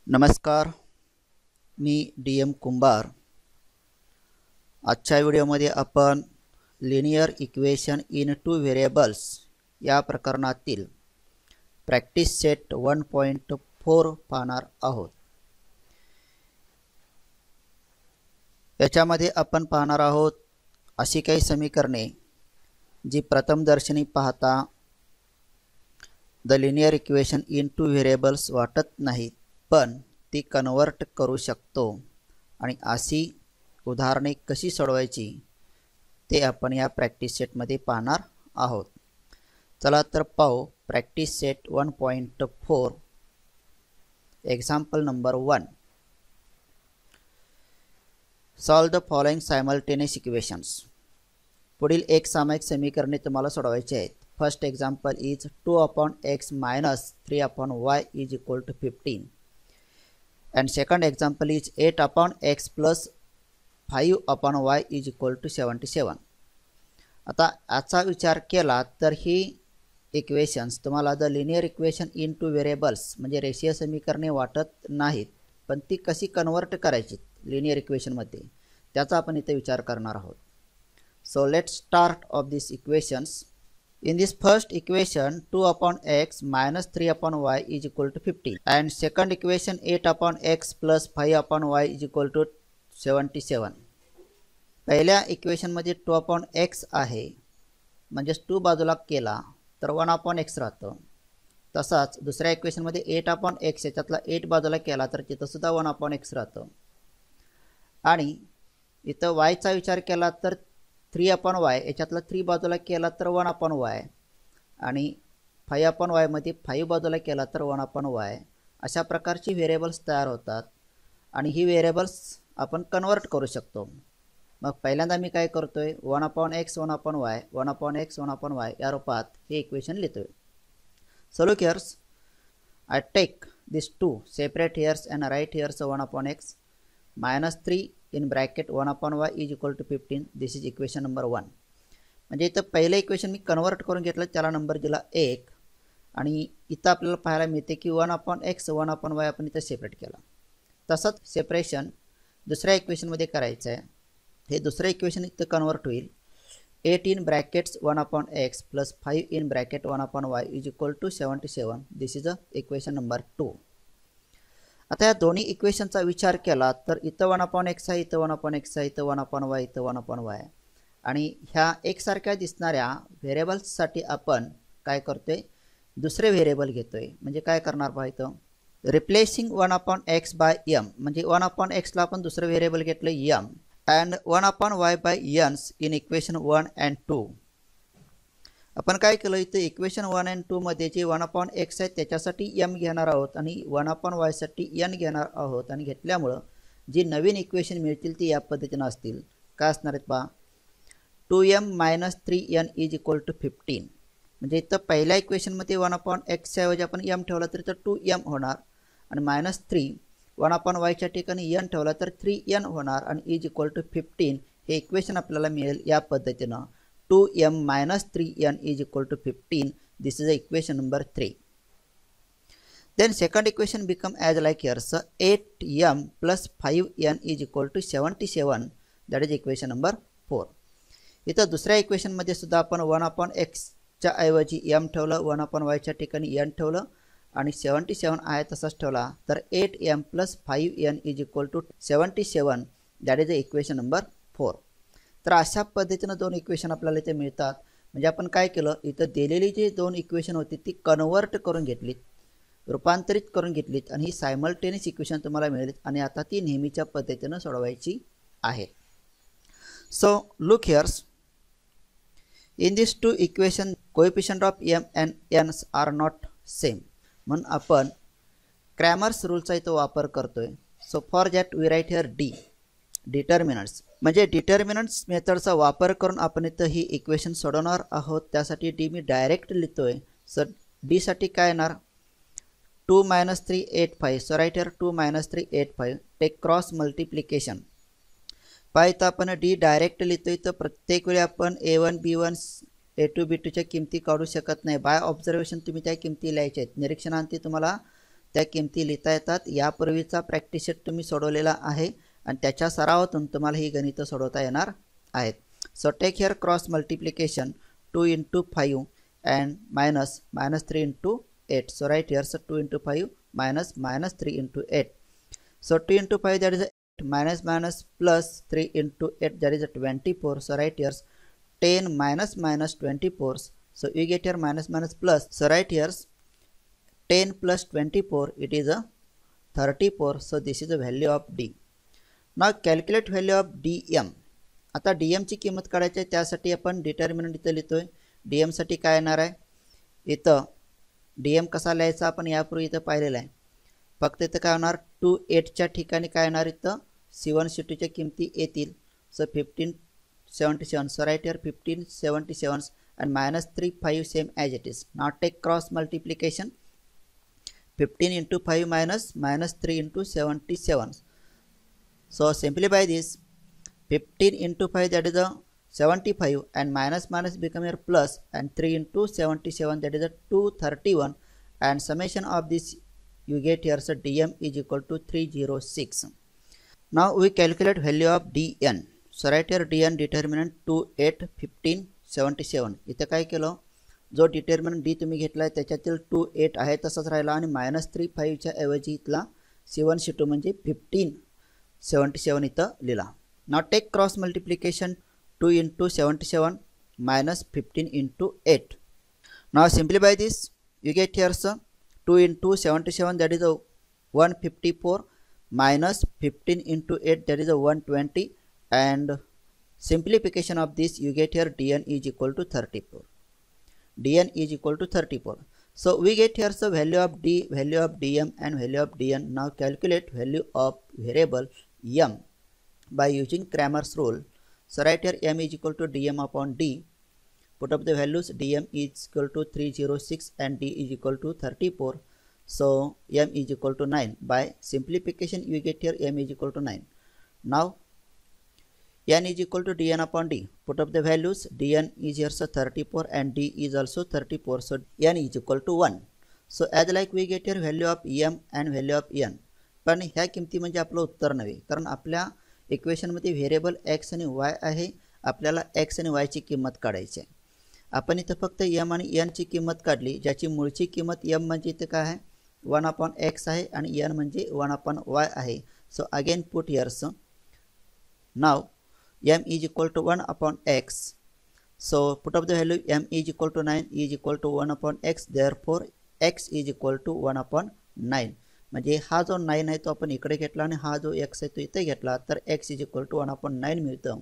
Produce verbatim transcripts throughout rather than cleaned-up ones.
नमस्कार, मी D M कुंभार। आजच्या व्हिडिओमध्ये आपण linear equation in two variables या प्रकरणातील practice set one point four पाहणार आहोत। याच्यामध्ये आपण पाहणार आहोत अशी काही समीकरणे जी प्रथमदर्शनी पाहता the linear equation in two variables वाटत नाहीत, पण ती कन्वर्ट करू शकतो आणि अशी उदाहरणे कशी सोडवायची ते आपण या प्रॅक्टिस सेटमध्ये पाहणार आहोत। चला तर पाहू practice set one point four example number one. Solve the following simultaneous equations. पुढील एक सामायिक समीकरणे तुम्हाला सोडवायची आहेत। First example is two upon x minus three upon y is equal to fifteen and second example is eight upon x plus five upon y is equal to seventy-seven। आता याचा विचार केला तर ही इक्वेशन्स तुम्हाला the linear equation in two variables म्हणजे रेषीय समीकरणे वाटत नाहीत, पण ती कशी कन्वर्ट करायची लिनियर इक्वेशनमध्ये त्याचा आपण इथे विचार करणार आहोत। So let's start of this equations. In this first equation two upon x minus three upon y is equal to fifteen and second equation eight upon x plus five upon y is equal to seventy-seven। पहिल्या equation मध्ये to upon x आहे, म्हणजे to बाजूला केला तर one upon x राहतं। तसाच दुसऱ्या इक्वेशन मध्ये एट अपॉन एक्स याच्यातला एट बाजूला केला तर तिथं सुद्धा वन अपॉन एक्स राहतं। आणि इथं y चा विचार केला तर थ्री अपॉन वाय याच्यातला थ्री बाजूला केला तर वन अपॉन वाय आणि फाइव अपॉन वाय मध्ये फाइव बाजूला केला तर वन अपॉन वाय अशा प्रकारची व्हेरिएबल्स तयार होतात आणि ही व्हेरिएबल्स आपण कन्वर्ट करू शकतो। मग पहिल्यांदा मी काय करतोय one upon x one upon y one upon x one upon y या रूपात हे इक्वेशन लिहितोय। So look here's, I take this to separate here's and write here's one upon x minus three in bracket one upon y is equal to fifteen. This is equation number one. म्हणजे इथं पहिलं equation मी convert करून घेतलं, त्याला number दिला एक आणि इथं आपल्याला पाहायला मिळते की one upon x one upon y आपण इथं सेपरेट केला। तसंच सेपरेशन दुसऱ्या इक्वेशनमध्ये करायचं आहे। हे दुसरं इक्वेशन इथं कन्वर्ट होईल eight in brackets one upon x plus five in bracket one upon y is equal to seventy seven. This is a equation number two. आता या दोन्ही इक्वेशनचा विचार केला तर इथं वन अपॉन एक्स आहे, इथं वन अपॉन एक्स आहे, इथं वन अपॉन वाय, इथं वन अपॉन वाय आणि ह्या एकसारख्या दिसणाऱ्या व्हेरिएबल्ससाठी आपण काय करतोय दुसरे व्हेरिएबल घेतोय। म्हणजे काय करणार पाहिजे replacing one upon x by m, म्हणजे वन अपॉन एक्सला आपण दुसरं व्हेरिएबल घेतलं m and one upon y by n's in equation one and two. आपण काय केलं इथं इक्वेशन वन अँड टू मध्ये जे वन अपॉन एक्स आहे त्याच्यासाठी एम घेणार आहोत आणि वन अपॉन वाय साठी एन घेणार आहोत आणि घेतल्यामुळं जी नवीन इक्वेशन मिळतील ती या पद्धतीने असतील। काय असणार आहेत पहा two m minus three n is equal to fifteen. म्हणजे इथं पहिल्या इक्वेशनमध्ये वन अपॉन एक्सच्या ऐवजी आपण एम ठेवला तर इथं टू एम होणार आणि मायनस थ्री वन अपॉन वायच्या ठिकाणी एन ठेवला तर थ्री एन होणार आणि इज इक्वल टू फिफ्टीन हे इक्वेशन आपल्याला मिळेल या पद्धतीनं two m minus three n is equal to fifteen. This is the equation number three. Then second equation become as like here. So eight m plus five n is equal to seventy seven. That is equation number four. इथं दुसऱ्या equation मध्ये सुद्धा आपण one upon एक्सच्या ऐवजी M ठेवलं, one upon वायच्या ठिकाणी एन ठेवलं आणि सेवन्टी सेवन आहे तसाच ठेवला तर eight m plus five n is equal to seventy seven. That is the equation number four. तर अशा पद्धतीने दोन इक्वेशन आपल्याला इथे मिळतात। म्हणजे आपण काय केलं इथं दिलेली जी दोन इक्वेशन होती ती कन्वर्ट करून घेतलीत, रूपांतरित करून घेतलीत आणि ही सायमल्टेनियस इक्वेशन तुम्हाला मिळाली आणि आता ती नेहमीच्या पद्धतीने सोडवायची आहे। So look here's, in this two equation coefficient of m and n are not same म्हणून आपण क्रॅमर्स रूलचा इथं वापर करतोय। So for that we write here D determinants, म्हणजे डिटर्मिनंट्स मेथडचा वापर करून आपण इथं ही इक्वेशन सोडवणार आहोत। त्यासाठी डी मी डायरेक्ट लिहितोय। सो डी साठी काय येणार two minus three eight five. So write here two minus three eight five take cross multiplication. पाहिजे आपण डी डायरेक्ट लिहितोय तर प्रत्येक वेळी आपण a one b one a two b टूच्या किमती काढू शकत नाही। बाय ऑब्झर्वेशन तुम्ही त्या किमती लिहायच्या आहेत। निरीक्षणांती तुम्हाला त्या किमती लिहिता येतात. यापूर्वीचा प्रॅक्टिस सेट तुम्ही सोडवलेला आहे आणि त्याच्या सरावातून तुम्हाला ही गणितं सोडवता येणार आहेत. So take here cross multiplication two into five and minus minus three into eight. So right here, so two into five minus minus three into eight. So two into five, that is eight, minus minus plus three into eight, that is a twenty-four. So right here, ten minus minus twenty-four. So you get here minus minus plus. So right here, ten plus twenty-four, it is a thirty-four. So this is the value of D. Now calculate value of dm. आता dm ची किंमत काढायची आहे, त्यासाठी आपण determinant इथे लिहितोय. dm साठी काय येणार आहे, इथं dm कसा लिहायचा आपण यापूर्वी इथं पाहिलेला आहे. फक्त इथं काय होणार, टू एटच्या ठिकाणी काय येणार, इथं सी वन सी टूच्या किमती येतील. So fifteen seventy seven. So right here fifteen seventy seven and minus three five same as it is. Now take cross multiplication. fifteen into five minus minus three into seventy-seven. So simplify this. fifteen into five, that is a seventy-five, and minus minus become here plus, and three into seventy-seven, that is a two hundred thirty-one, and summation of this you get here, so dm is equal to three hundred six. Now we calculate value of dn. So right here dn determinant two, eight, fifteen, seventy-seven. इथे काय केलं, जो determinant D तुम्ही घेतलाय त्याच्यातील to eight आहे तसंच राहिला आणि मायनस थ्री फाईव्हच्या ऐवजी इथला सी वन सी टू म्हणजे फिफ्टीन सेवन्टी सेवन इथं लिहिला. Now take cross multiplication two into seventy-seven minus fifteen into eight. Now simplify this. You get here so two into seventy-seven, that is a one hundred fifty-four, minus fifteen into eight, that is a one hundred twenty, and simplification of this you get here dn is equal to thirty-four. dn is equal to thirty-four. So we get here the value of d, value of dm, and value of dn. Now calculate value of variable m by using Cramer's rule. So right here m is equal to dm upon d. Put up the values. Dm is equal to three hundred six and d is equal to thirty-four. So m is equal to nine. By simplification you get here m is equal to nine. Now n is equal to dn upon d. Put up the values. Dn is here so thirty-four and d is also thirty-four. So n is equal to one. So as like we get here value of m and value of n. पण ह्या किमती म्हणजे आपलं उत्तर नव्हे, कारण आपल्या equation मध्ये व्हेरिएबल x आणि y आहे. आपल्याला x आणि y ची किंमत काढायची आहे. आपण इथे फक्त m आणि n ची किंमत काढली, ज्याची मूळची किंमत m म्हणजे इथे काय आहे one upon x आहे आणि n म्हणजे one upon y आहे. So again put here. So now m is equal to one upon x. So put up the value. M is equal to nine is equal to one upon x. Therefore x is equal to one upon nine. म्हणजे हा जो nine आहे तो आपण इकडे घेतला आणि हा जो x आहे तो इथे घेतला, तर x is equal to one upon nine मिळतं.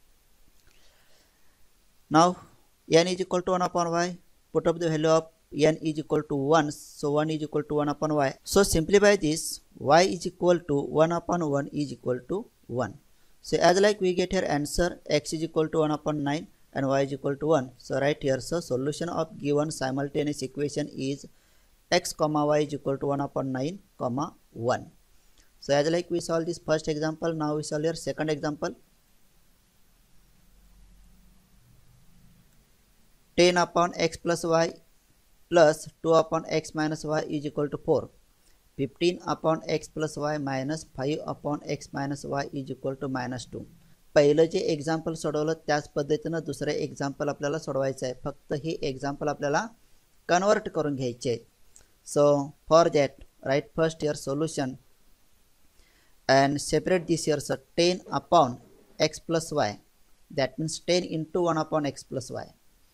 Now n is equal to one upon y. Put up the value of n is equal to one. So one is equal to one upon y. So simplify this. Y is equal to one upon one is equal to one. So as like we get here answer, x is equal to one upon nine and y is equal to one. So right here, so solution of given simultaneous equation is x comma y is equal to one upon nine comma one. So as like we solve this first example, now we solve your second example. ten upon x plus y plus two upon x minus y is equal to four. fifteen upon x plus y minus five upon x minus y is equal to minus two. पहिलं जे example सोडवलं त्याच पद्धतीनं दुसरे example आपल्याला सोडवायचं आहे. फक्त हे एक्झाम्पल आपल्याला कन्वर्ट करून घ्यायचे आहे. So for that, write first your solution and separate this here. So ten upon x plus y, that means ten into one upon x plus y.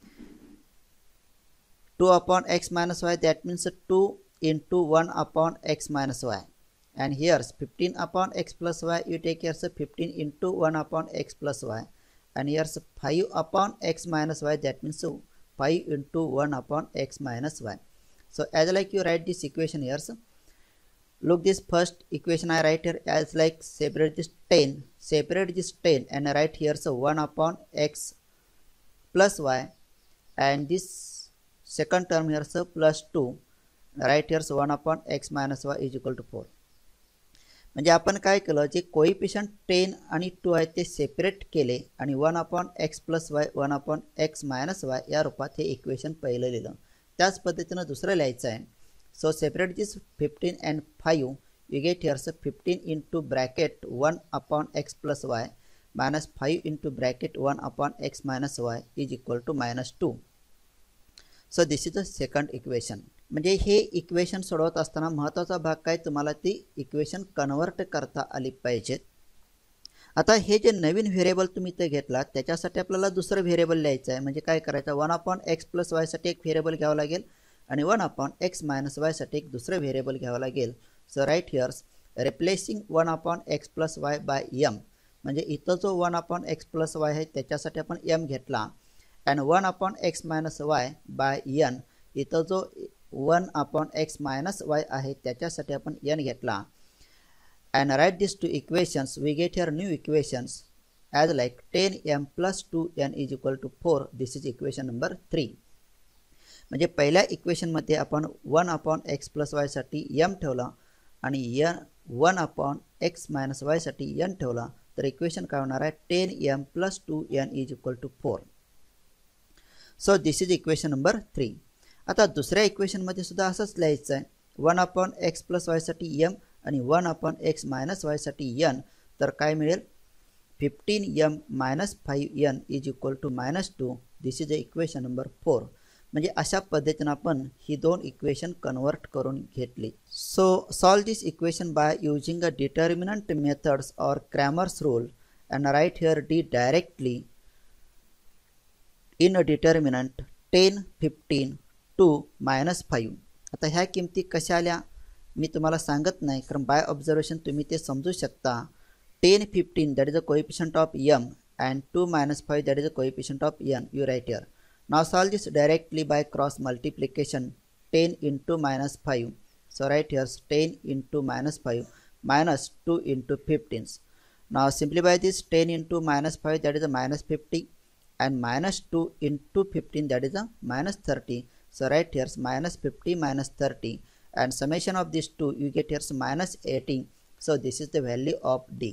two upon x minus y, that means two into one upon x minus y. And here's fifteen upon x plus y, you take here so fifteen into one upon x plus y. And here's five upon x minus y, that means so five into one upon x minus y. So as like you write this equation here, so look this first equation I write here as like separate this ten, separate this ten and I write here so one upon x plus y, and this second term here so plus two, write here so one upon x minus y is equal to four. म्हणजे आपण काय केलं, जे coefficient ten आणि to आहेत ते separate केले आणि one upon x plus y one upon x minus y या रूपात हे इक्वेशन पहिलं लिहिलं. त्याच पद्धतीनं दुसरं लिहायचं आहे. So separate this fifteen and five. You get here so fifteen into bracket one upon x plus y minus five into bracket one upon x minus y is equal to minus two. So this is the second equation. म्हणजे हे equation सोडवत असताना महत्त्वाचा भाग काय तुम्हाला ती equation convert करता आली पाहिजेत. आता हे जे नवीन व्हेरिएबल तुम्ही इथे घेतला त्याच्यासाठी आपल्याला दुसरं व्हेरिएबल लिहायचं आहे. म्हणजे काय करायचं one upon x plus y साठी एक व्हेरिएबल घ्यावा लागेल आणि one upon x minus y साठी एक दुसरं व्हेरिएबल घ्यावं लागेल. So write here's replacing one upon x plus y by m. म्हणजे इथं जो one upon x plus y आहे त्याच्यासाठी आपण एम घेतला and one upon x minus y by n. इथं जो one upon x minus y आहे त्याच्यासाठी आपण n घेतला. And write these two equations. We get here new equations as like ten m plus two n is equal to four. This is equation number three. म्हणजे पहिल्या equation मध्ये आपण one upon x plus y साठी m ठेवला आणि n one upon x minus y साठी n ठेवला तर इक्वेशन काय होणार आहे ten m plus two n is equal to four. So this is equation number three. आता दुसऱ्या इक्वेशन मध्ये सुद्धा असंच लिहायचं आहे one upon x plus y साठी m आणि one upon x minus y साठी n. तर काय मिळेल fifteen m minus five n is equal to minus two. This is the equation number four. म्हणजे अशा पद्धतीने आपण ही दोन इक्वेशन कन्वर्ट करून घेतली. So solve this equation by using a determinant methods or Cramer's rule and write here d directly in a determinant ten, fifteen, two, minus five. आता ह्या किमती कशा आल्या मी तुम्हाला सांगत नाही कारण बाय ऑब्झर्वेशन तुम्ही ते समजू शकता. ten, fifteen that is the coefficient of m and two minus five that is the coefficient of n. You write here. Now solve this directly by cross multiplication. ten into minus five. So write here ten into minus five minus two into fifteen. Now simplify this ten into minus five that is a minus fifty and minus two into fifteen that is a minus thirty. So write here minus fifty minus thirty and summation of these two you get here minus eighty. So this is the value of d.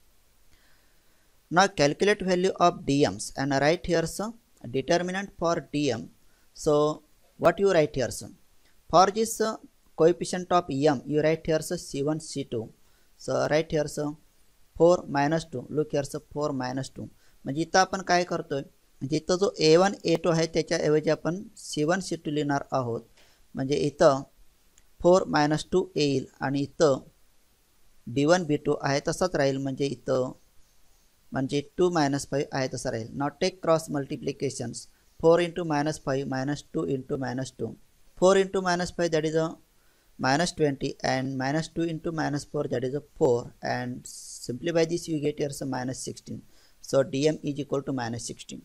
Now calculate value of dm's and write here so determinant for dm. So what you write here so for this uh, coefficient of m you write here so c one c two. So write here so four minus two. Look here so four minus two. म्हणजे इथं आपण काय करतोय म्हणजे इथं जो ए one a to आहे त्याच्याऐवजी आपण सी वन सी टू लिहिणार आहोत. म्हणजे इथं फोर मायनस टू येईल आणि इथं डी वन बी टू आहे तसाच राहील. म्हणजे इथं म्हणजे टू मायनस फाईव्ह आहे तसा राहील. Now take cross multiplications four into minus five minus two into minus two. Four into minus five that is a minus twenty and minus two into minus four that is a four and simplify this you get here so minus sixteen. So dm is equal to minus sixteen.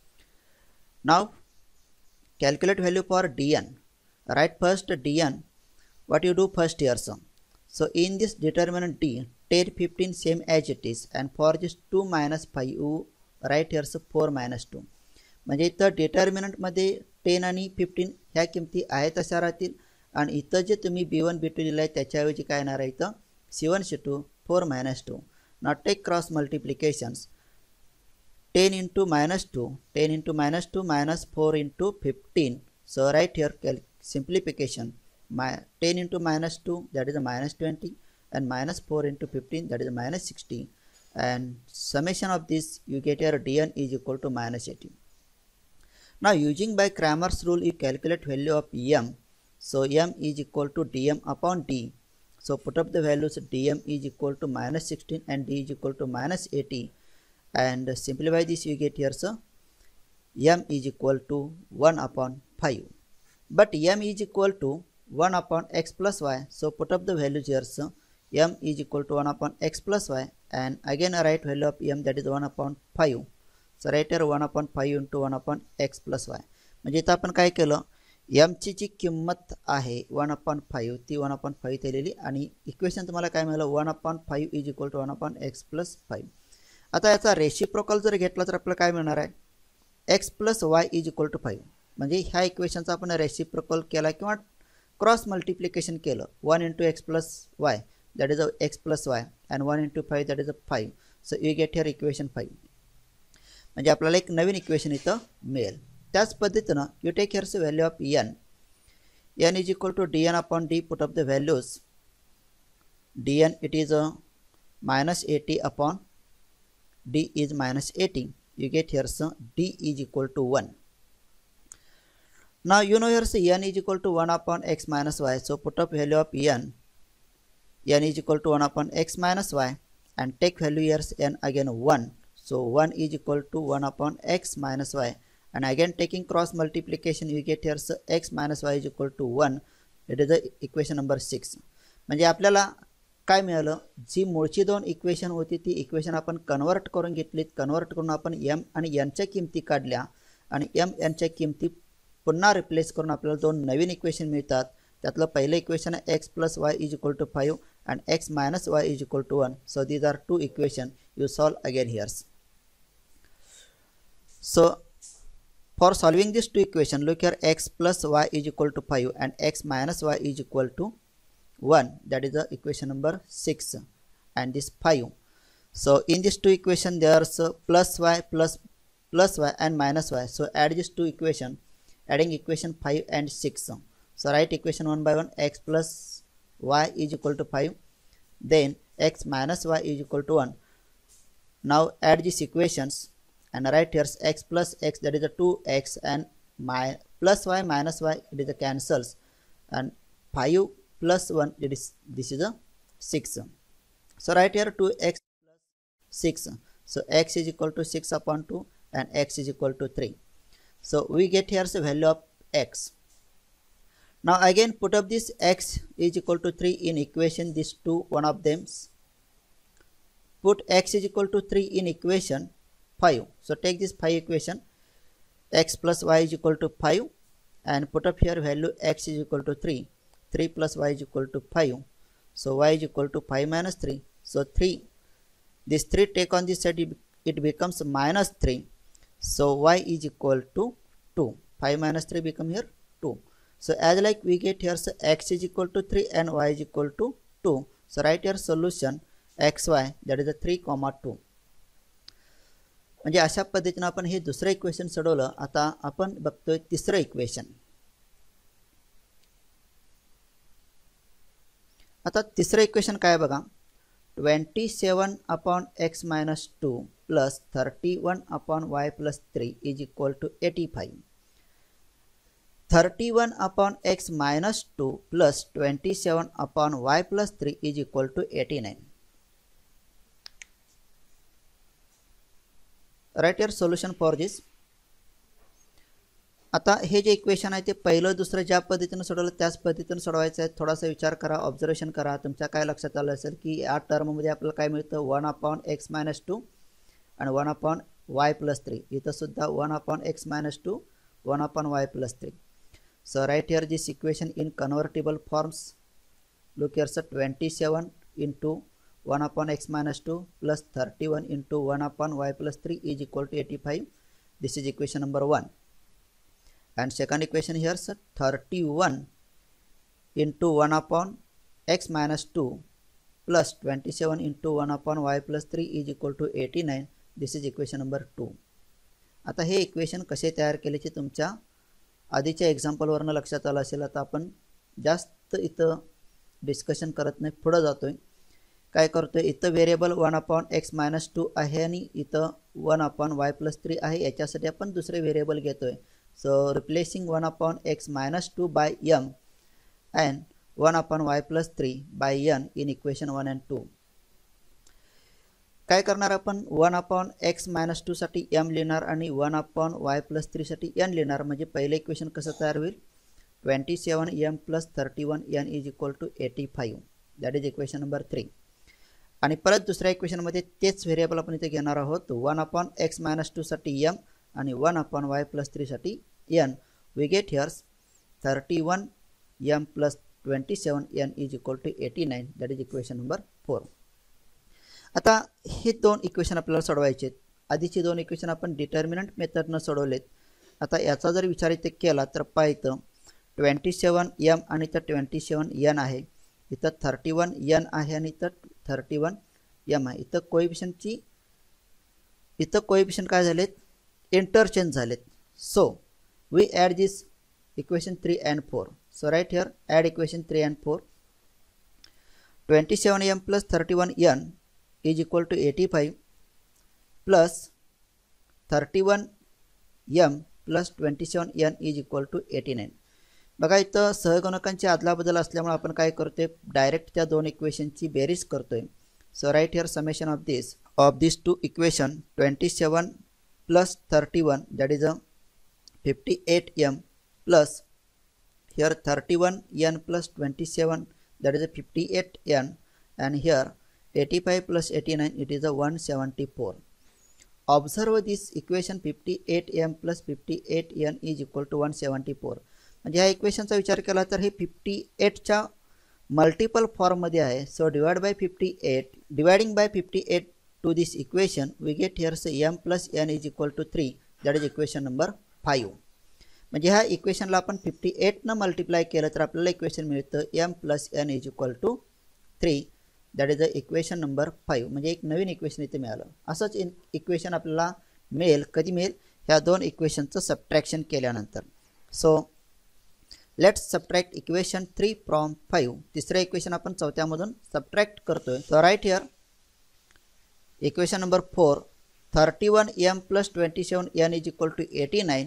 Now calculate value for dn. Write first dn. What you do first here so. So in this determinant d ten, fifteen same as it is and for this two minus five you write here so four minus two. म्हणजे इथं determinant मध्ये ten आणि fifteen ह्या किमती आहेत तशा राहतील आणि इथं जे तुम्ही बी वन बी टू लिहिलाय त्याच्याऐवजी काय येणार आहे इथं c one c two four minus two. Now take cross multiplications ten into minus two. ten into minus two minus four into fifteen. So right here simplification. My ten into minus two that is a minus twenty and minus four into fifteen that is a minus sixty and summation of this you get here dn is equal to minus eighty. Now using by Cramer's rule you calculate value of m. So m is equal to dm upon d. So put up the values dm is equal to minus sixteen and d is equal to minus eighty and simplify this you get here so m is equal to one upon five. But m is equal to one upon x plus y. So put up the values here so m is equal to one upon x plus y and again a right value of m that is one upon five. So right here one upon five into one upon x plus y. म्हणजे इथं आपण काय केलं m ची जी किंमत आहे one upon five ती वन अपॉन फाईव्ह दिलेली आणि इक्वेशन तुम्हाला काय मिळालं one upon five is equal to one upon x plus five. आता याचा रेसिप्रोकल जर घेतला तर आपल्याला काय मिळणार आहे x plus y is equal to five. म्हणजे ह्या इक्वेशनचा आपण रेसिप्रोकल केला किंवा क्रॉस मल्टिप्लिकेशन केलं one into x plus y that is a x plus y and one into five that is a five. So you get here equation five. म्हणजे आपल्याला एक नवीन इक्वेशन इथं मिळेल. त्याच पद्धतीनं you take here's value of n. n is equal to dn upon d. Put up the values. Dn it is a minus eighty upon d is minus eighty. You get here so d is equal to one. Now you know here so n is equal to one upon x minus y. So put up value of n. N is equal to one upon x minus y and take value here n again one. So one is equal to one upon x minus y, and again taking cross multiplication you get here so x minus y is equal to one. It is the equation number six. म्हणजे आपल्याला काय मिळालं, जी मूळची दोन equation होती ती equation आपण convert करून घेतलीत. कन्वर्ट करून आपण m आणि n च्या किमती काढल्या आणि m n च्या किमती पुन्हा रिप्लेस करून आपल्याला दोन नवीन इक्वेशन मिळतात. त्यातलं पहिलं इक्वेशन आहे x plus y is equal to five and x minus y is equal to one. So these are two equations. You solve again here. So for solving this two equation, look here, x plus y is equal to five and x minus y is equal to one. That is the equation number six and this five. So in this two equation there's plus y plus plus y and minus y. So add these two equation, adding equation five and six. So write equation one by one. X plus y is equal to five, then x minus y is equal to one. Now add these equations and write here x plus x, that is a two x, and my plus y minus y, it is a cancels, and five plus one, it is this is a six. So write here two x plus six. So x is equal to six upon two and x is equal to three. So we get here the value of x. Now again put up this x is equal to three in equation these two, one of them. Put x is equal to three in equation five. So take this five equation, x plus y is equal to five, and put up here value x is equal to three. three plus y is equal to five. So y is equal to five minus three. So three, this three take on this side, it becomes minus three. So y is equal to two. five minus three become here two. So as like we get here, so x is equal to three and y is equal to two. So write here solution xy, that is a three comma two. म्हणजे अशा पद्धतीने आपण हे दुसरं equation सोडवलं. आता आपण बघतोय तिसरं इक्वेशन. आता तिसरं इक्वेशन काय बघा, twenty-seven upon x minus two plus thirty-one upon y plus three is equal to eighty-five. thirty-one upon x minus two plus twenty-seven upon y plus three is equal to eighty-nine. Write your solution for this. आता हे जे equation आहे ते पहिलं दुसरं ज्या पद्धतीने सोडवलं त्याच पद्धतीने सोडवायचं आहे. थोडासा विचार करा, ऑब्झर्वेशन करा. तुमच्या काय लक्षात आलं असेल की या टर्ममध्ये आपल्याला काय मिळतं, one upon x minus two आणि one upon y plus three. इथं सुद्धा one upon x minus two, one upon y plus three. So write here this equation in convertible forms. Look here, so twenty-seven into one upon x minus two plus thirty-one into one upon y plus three is equal to eighty-five. This is equation number one. And second equation here, so thirty-one into one upon x minus two plus twenty-seven into one upon y plus three is equal to eighty-nine. This is equation number two. आता हे equation कसे तयार केल्याचे तुमच्या आधीच्या एक्झाम्पलवरनं लक्षात आलं असेल. आता आपण जास्त इथं डिस्कशन करत नाही, पुढे जातोय. काय करतोय, इथं variable one upon x minus two आहे आणि इथं one upon y plus three आहे. याच्यासाठी आपण दुसरे व्हेरिएबल घेतोय. So replacing one upon x minus two by m and one upon y plus three by n in equation one and two. काय करणार आपण, one upon x minus two साठी m लिहिणार आणि one upon y plus three साठी n लिहिणार. म्हणजे पहिलं इक्वेशन कसं तयार होईल, twenty seven m plus thirty one n is equal to eighty five. That is equation number three. आणि परत दुसऱ्या इक्वेशनमध्ये तेच व्हेरिएबल आपण इथे घेणार आहोत. One upon x minus two साठी एम आणि one upon y plus three साठी n. We get here's thirty one m plus twenty seven n is equal to eighty nine. That is equation number four. आता हे दोन equation आपल्याला सोडवायचे आहेत. आधीची दोन इक्वेशन आपण डिटर्मिनंट मेथडनं सोडवलेत. आता याचा जर विचार इथे केला तर पहा, इथं ट्वेंटी सेवन एम आणि इथं ट्वेंटी सेवन एन आहे, इथं थर्टी वन एन आहे आणि इथं थर्टी वन एम आहे. इथं कोएफिशियंटची इथं कोएफिशियंट काय झालेत, इंटरचेंज झालेत. So we add this equation three and four. So write here, add equation three and four. twenty-seven m plus thirty-one n is equal to eighty-five plus thirty-one m plus twenty-seven n is equal to eighty-nine. बघा इथं सहगुणकांची अदलाबदल असल्यामुळे आपण काय करतोय, direct त्या दोन इक्वेशनची बेरीज करतोय. So right here summation of this of this two equation twenty-seven plus thirty-one, that is a fifty-eight m plus here thirty-one n plus twenty-seven, that is a fifty-eight n, and here eighty-five plus eighty-nine, it is a one hundred seventy-four. Observe this equation fifty-eight m plus fifty-eight n is equal to one hundred seventy-four. म्हणजे ह्या इक्वेशनचा विचार केला तर हे fifty-eight च्या multiple form मध्ये आहे. So divide by fifty-eight, dividing by fifty-eight to this equation, we get here say m plus n is equal to three, that is equation number five. म्हणजे ह्या इक्वेशनला आपण fifty-eight न मल्टिप्लाय केलं तर आपल्याला इक्वेशन मिळतं m plus n is equal to three, that is the equation number five. म्हणजे एक नवीन इक्वेशन इथे मिळालं. असंच इक्वेशन आपल्याला मिळेल कधी मिळेल, ह्या दोन इक्वेशनचं सबट्रॅक्शन केल्यानंतर. So let's subtract equation three from five. तिसरं इक्वेशन आपण चौथ्यामधून सबट्रॅक्ट करतोय. So right here equation number four, thirty-one m plus twenty-seven n is equal to eighty-nine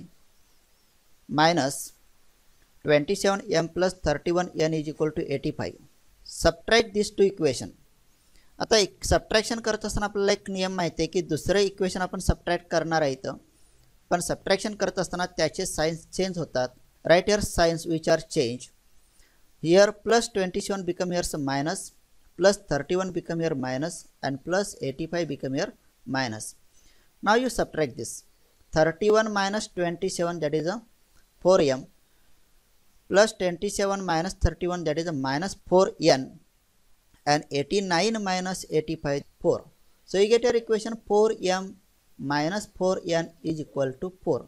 minus twenty-seven m plus thirty-one n is equal to eighty-five. Subtract these two equation. आता एक subtraction करत असताना आपल्याला एक नियम माहिती आहे की दुसरे इक्वेशन आपण सबट्रॅक्ट करणार आहे, पण सबट्रॅक्शन करत असताना त्याचे साइन्स चेंज होतात. Write here signs which are change. Here plus twenty-seven become here minus, plus thirty-one become here minus, and plus eighty-five become here minus. Now you subtract this. thirty-one minus twenty-seven, that is a four m, plus twenty-seven minus thirty-one, that is a minus four n, and eighty-nine minus eighty-five, four. So you get your equation four m minus four n is equal to four.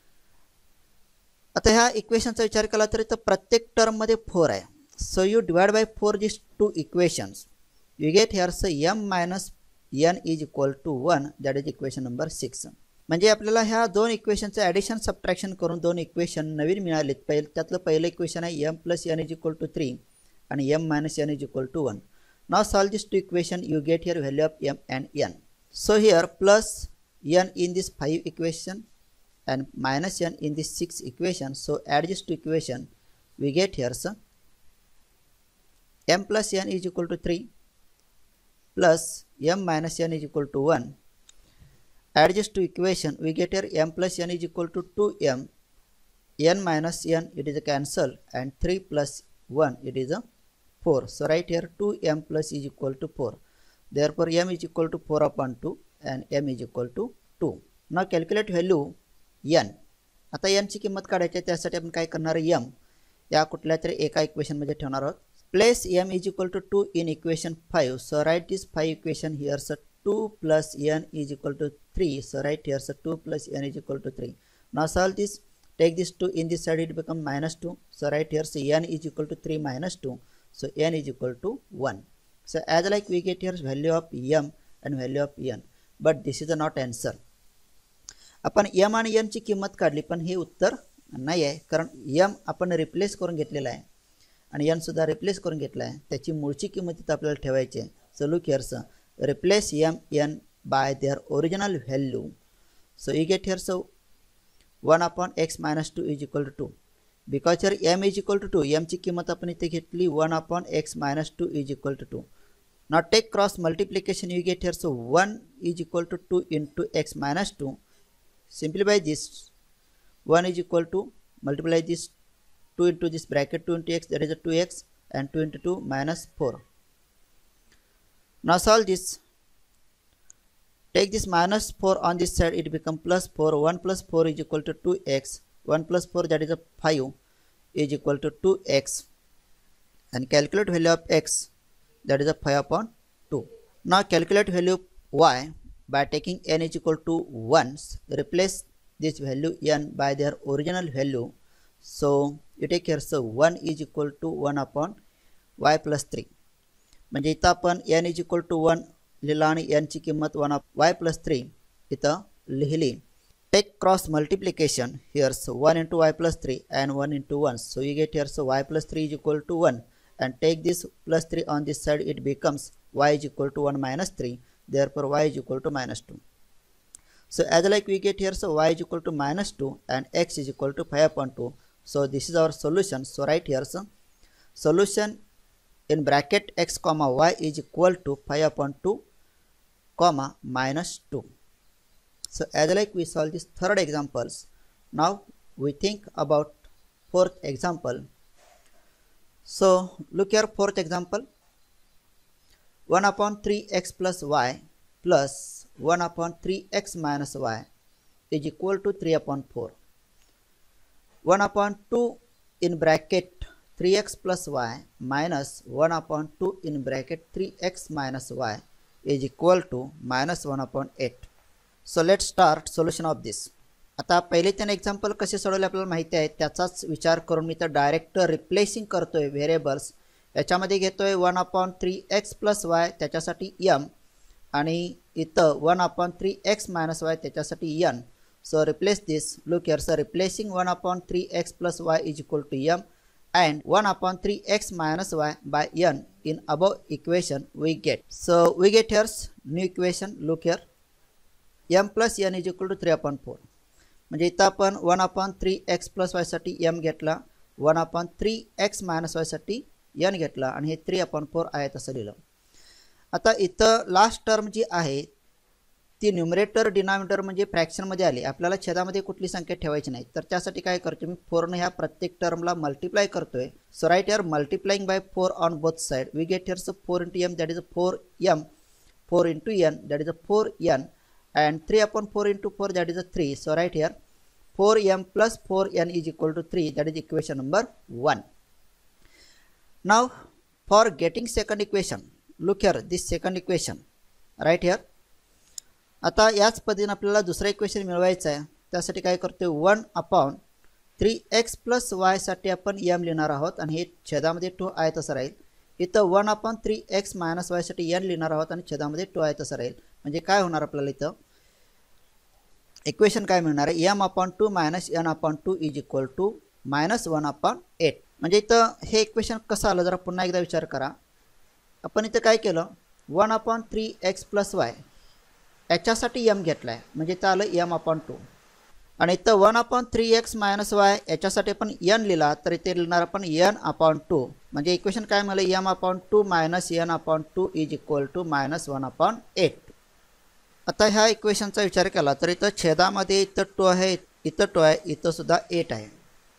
आता ह्या इक्वेशनचा विचार केला तर इथं प्रत्येक term मध्ये four आहे. So you divide by four these two equations, you get here say m minus n is equal to one, that is equation number six. म्हणजे आपल्याला ह्या दोन इक्वेशनचे ॲडिशन सबट्रॅक्शन करून दोन इक्वेशन नवीन मिळालेत. पहिले त्यातलं पहिलं इक्वेशन आहे m plus n is equal to three आणि m minus n is equal to one. Now solve this two equation, you get here value of m and n. So here plus n in this five equation and minus n in this six equation. So add this two equation, we get here so m plus n is equal to three plus m minus n is equal to one. Add this two equation, we get here m plus n is equal to two m, n minus n it is a cancel, and three plus one it is a four. So right here two m plus is equal to four. Therefore m is equal to four upon two and m is equal to two. Now calculate value n. आता n ची किंमत काढायची, त्यासाठी आपण काय करणार, m या कुठल्या तरी एका इक्वेशन मध्ये ठेवणार आहोत. Place m is equal to two in equation five. So write this five equation here. So two plus n is equal to three. So write here so two plus n is equal to three. Now solve this. Take this two in this side, it become minus two. So right here so n is equal to three minus two. So n is equal to one. So as like we get here value of m and value of n. But this is not answer. आपण m आणि n ची किंमत काढली, पण हे उत्तर नाही आहे, कारण m आपण रिप्लेस करून घेतलेला आहे आणि n सुद्धा रिप्लेस करून घेतला आहे. त्याची मूळची किंमत इथे आपल्याला ठेवायची आहे. So look here sir, replace m n by their original value. So you get here so one upon x minus two is equal to two. Because here m is equal to two, m ची किंमत आपण इथे घेतली one upon x minus two is equal to two. Now take cross multiplication, you get here so one is equal to two into x minus two. Simplify this, one is equal to, multiply this two into this bracket two into x, that is a two x, and two into two minus four. Now solve this. Take this minus four on this side, it become plus four. one plus four is equal to two x. one plus four, that is a five, is equal to two x. And calculate value of x, that is a five upon two. Now calculate value of y by taking n is equal to one. Replace this value n by their original value. So you take here so one is equal to one upon y plus three. म्हणजे इथं आपण n is equal to one लिहिला आणि n ची किंमत one of y plus three इथं लिहिली. take cross multiplication. Here's one into y plus three and one into one. So you get here so y plus three is equal to one. And take this plus three on this side, it becomes y is equal to one minus three. Therefore y is equal to minus two. So as like we get here, so y is equal to minus two and x is equal to five upon two. So this is our solution. So right here, so solution in bracket x comma y is equal to five upon two comma minus two. So as like we solve this third examples, now we think about fourth example. So look here, fourth example, one upon three x plus y plus one upon three x minus y is equal to three upon four. one upon two in bracket three x plus y minus one upon two in bracket three x minus y is equal to minus one upon eight. So let's start solution of this. आता पहिले तीन example कसे सोडवले आपल्याला माहिती आहे, त्याचाच विचार करून मी तर डायरेक्ट रिप्लेसिंग करतोय व्हेरिएबल्स. याच्यामध्ये घेतोय one upon three x plus y त्याच्यासाठी एम आणि इथं one upon three x minus y त्याच्यासाठी n. So replace this. Look here, sir replacing one upon three x plus y is equal to m and one upon three x minus y by n in above equation we get. So we get here new equation. Look here, m plus n is equal to three upon four. म्हणजे इथं आपण one upon three x plus y साठी m घेतला, one upon three x minus y साठी n घेतला आणि हे three upon four आहे तसं लिहिलं. आता इथं लास्ट टर्म जी आहे ती न्यूमरेटर डिनॉमिनेटर म्हणजे फ्रॅक्शनमध्ये आली. आपल्याला छेदामध्ये कुठली संख्या ठेवायची नाही, तर त्यासाठी काय करतो मी फोरने ह्या प्रत्येक टर्मला मल्टिप्लाय करतोय. So right here multiplying by four on both side we get here so four into m that is a four m, four into n that is a four n and three upon four into four that is a three. So right here four m plus four n is equal to three. That is equation number one. Now for getting second equation, look here this second equation right here. आता याच पद्धतीने आपल्याला दुसरा equation मिळवायचा आहे. त्यासाठी काय करतोय one upon three x plus y साठी आपण m लिहिणार आहोत आणि हे छेदामध्ये टू आहे तसं राहील. इथं one upon three x minus y साठी n लिहिणार आहोत आणि छेदामध्ये टू आहे तसं राहील. म्हणजे काय होणार आपल्याला इथं इक्वेशन काय मिळणार आहे, m upon two minus n upon two is equal to minus one upon eight. म्हणजे इथं हे इक्वेशन कसं आलं जरा पुन्हा एकदा विचार करा. आपण इथं काय केलं one upon three x plus y याच्यासाठी एम घेतला आहे म्हणजे इथं आलं एम अपॉन टू आणि इथं one upon three x minus y याच्यासाठी आपण एन लिहिला तर इथे लिहिणार आपण एन अपॉन टू. म्हणजे इक्वेशन काय मिळालं m upon two minus n upon two is equal to minus one upon eight. आता ह्या इक्वेशनचा विचार केला तर इथं छेदामध्ये इथं टू आहे, इथं टू आहे, इथं सुद्धा एट आहे.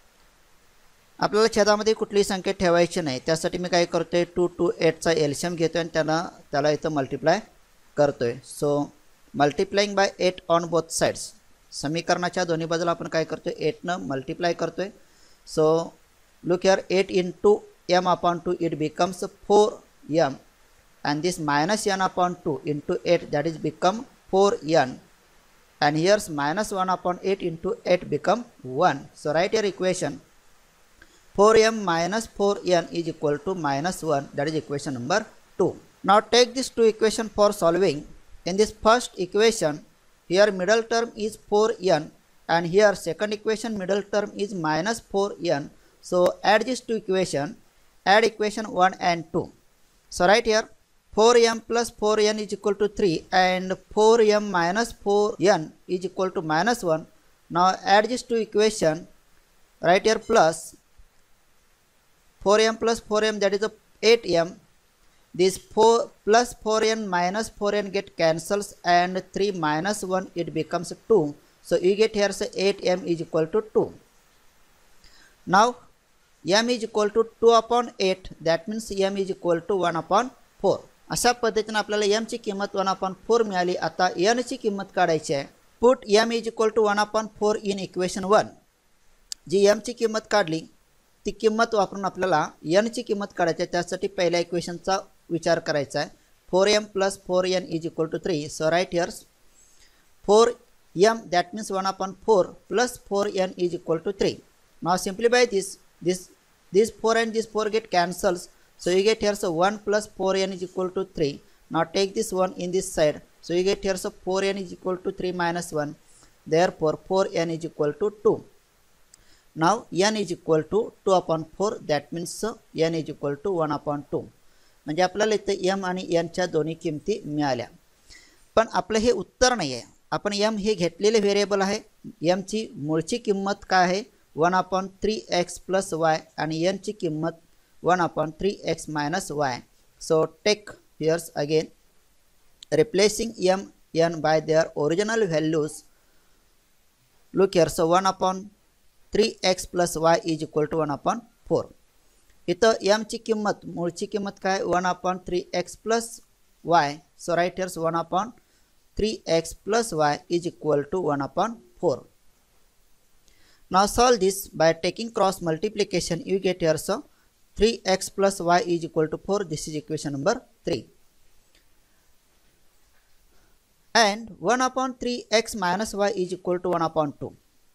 आपल्याला छेदामध्ये कुठलीही संख्या ठेवायची नाही, त्यासाठी मी काय करतोय टू टू एटचा एलसीएम घेतोय आणि त्यांना त्याला इथं मल्टिप्लाय करतोय. So multiplying by eight on both sides, समीकरणाच्या दोन्ही बाजूला आपण काय करतोय एटनं मल्टिप्लाय करतोय. So look here eight into m upon two it becomes four m and this minus n upon two into eight that is become four n and here's minus one upon eight into eight become one. So write your equation four m minus four n is equal to minus one. That is equation number two. Now take these two equation for solving. In this first equation here middle term is four n and here second equation middle term is minus four n. So add these two equation, add equation one and two. So right here four m plus four n is equal to three and four m minus four n is equal to minus one. Now add these two equation right here plus four m plus four m that is a eight m. This four plus four n minus four n get cancels and three minus one it becomes two. So you get here say eight m is equal to two. Now m is equal to two upon eight, that means m is equal to one upon four. अशा पद्धतीने आपल्याला m ची किंमत one upon four मिळाली. आता n ची किंमत काढायची आहे. Put m is equal to one upon four in equation one. जी m ची किंमत काढली ती किंमत वापरून आपल्याला n ची किंमत काढायची आहे. त्यासाठी पहिल्या इक्वेशनचा विचार करायचा आहे. Four m plus four n is equal to three. So right here four m that means one upon four plus four n is equal to three. Now simplify this. This this four and this four get cancels. So you get here so one plus four n is equal to three. Now take this one in this side. So you get here so four n is equal to three minus one. therefore four n is equal to two. Now n is equal to two upon four, that means n is equal to one upon two. म्हणजे आपल्याला इथे m आणि n च्या दोन्ही किमती मिळाल्या. पण आपलं हे उत्तर नाही आहे. आपण m हे घेतलेले व्हेरिएबल आहे. m ची मूळची किंमत काय आहे one upon three x plus y आणि n ची किंमत one upon three x minus y. So take here again replacing m n by their original values. Look here, so one upon three x plus y is equal to one upon four. इथं m ची किंमत मूळची किंमत काय one upon three x plus y. So right here one upon three x plus y is equal to one upon four. Now solve this by taking cross multiplication. You get here so three x plus y is equal to four. This is equation number three. And one upon three x minus y is equal to one upon two.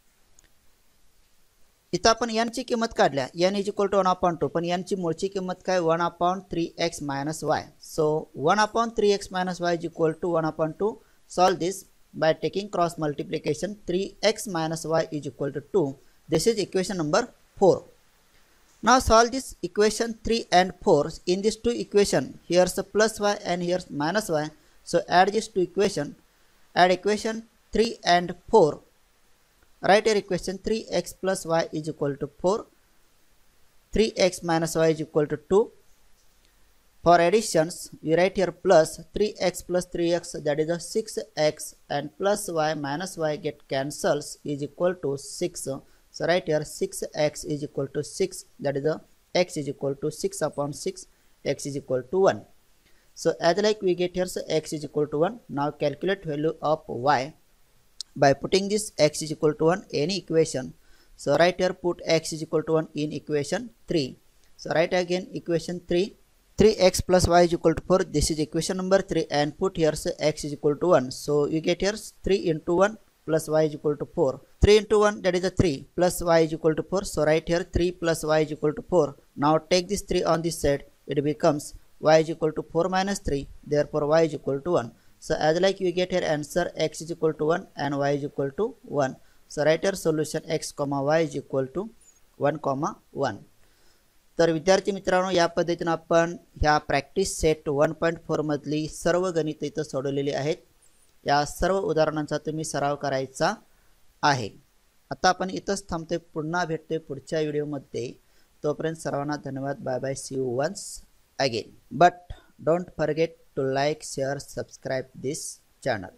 इथं आपण n ची किंमत काढल्या. n is equal to one upon two. पण n ची मूळची किंमत काय one upon three x minus y. So one upon three x minus y is equal to one upon two. Solve this by taking cross multiplication. three x minus y is equal to two. This is equation number four. Now solve this equation three and four. In these two equation, here's a plus y and here's minus y. So add these two equation. Add equation three and four. Write here equation three x plus y is equal to four. three x minus y is equal to two. For additions, we write here plus three x plus three x, that is a six x, and plus y minus y get cancels is equal to six. So right here six x is equal to six, that is a x is equal to six upon six, x is equal to one. So as like we get here so x is equal to one. Now calculate value of y by putting this x is equal to one any equation. So right here put x is equal to one in equation three. So write again equation three. three x plus y is equal to four. This is equation number three, and put here so x is equal to one. So you get here three into one plus y is equal to four. three into one, that is a three, plus y is equal to four. So right here three plus y is equal to four. Now take this three on this side. It becomes y is equal to four minus three. Therefore y is equal to one. So as like you get here answer x is equal to one and y is equal to one. So write here solution x comma y is equal to one comma one. तर विद्यार्थी मित्रांनो, या पद्धतीने आपण ह्या practice set one point four मधली सर्व गणिते इथं सोडवलेली आहेत. या सर्व उदाहरणांचा तुम्ही सराव करायचा आहे. आता आपण इथंच थांबतोय. पुन्हा भेटतोय पुढच्या व्हिडिओमध्ये. तोपर्यंत सर्वांना धन्यवाद. Bye bye. See you once again. But don't forget to like, share, subscribe this channel.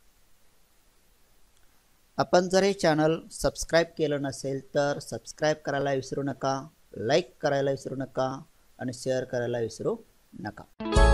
आपण जर हे चॅनल सबस्क्राईब केलं नसेल तर सबस्क्राईब करायला विसरू नका, लाईक करायला विसरू नका आणि शेअर करायला विसरू नका.